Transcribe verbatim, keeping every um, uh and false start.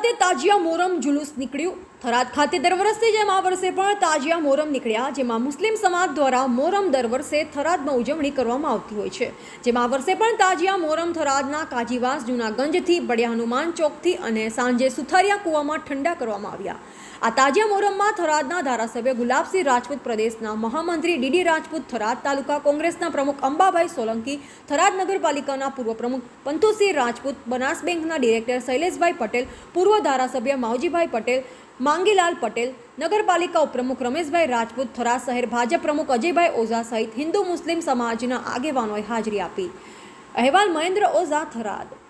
ખાતે તાજિયા મોહરમ जुलूस નીકળ્યું। થરાદ ખાતે દર વર્ષે જેમ આ વર્ષે પણ તાજિયા મોહરમ નીકળ્યા, જેમાં મુસ્લિમ સમાજ દ્વારા મોહરમ દર વર્ષે થરાદમાં ઉજવણી કરવામાં આવતી હોય છે। જેમાં આ વર્ષે પણ તાજિયા મોહરમ થરાદના કાજીવાસ જૂનાગંજથી બડિયા હનુમાન ચોકથી અને સાંજે સુથારિયા કૂવામાં ઠંડા કરવામાં આવ્યા। આ તાજિયા મોહરમમાં થરાદના ધારાસભ્ય ગુલાબસિંહ રાજપૂત, પ્રદેશના મહામંત્રી ડીડી રાજપૂત, થરાદ તાલુકા કોંગ્રેસના પ્રમુખ અંબાભાઈ સોલંકી, થરાદ નગરપાલિકાના પૂર્વ પ્રમુખ પંતુસિંહ રાજપૂત, બનાસ બેંકના ડિરેક્ટર શૈલેષભાઈ પટેલ, પૂર્વ ધારાસભ્ય માવજીભાઈ પટેલ, માંગીલાલ પટેલ, નગરપાલિકા ઉપપ્રમુખ રમેશભાઈ રાજપૂત, થરાદ શહેર ભાજપ પ્રમુખ અજયભાઈ ઓઝા સહિત હિન્દુ મુસ્લિમ સમાજના આગેવાનોએ હાજરી આપી। અહેવાલ મહેન્દ્ર ઓઝા, થરાદ।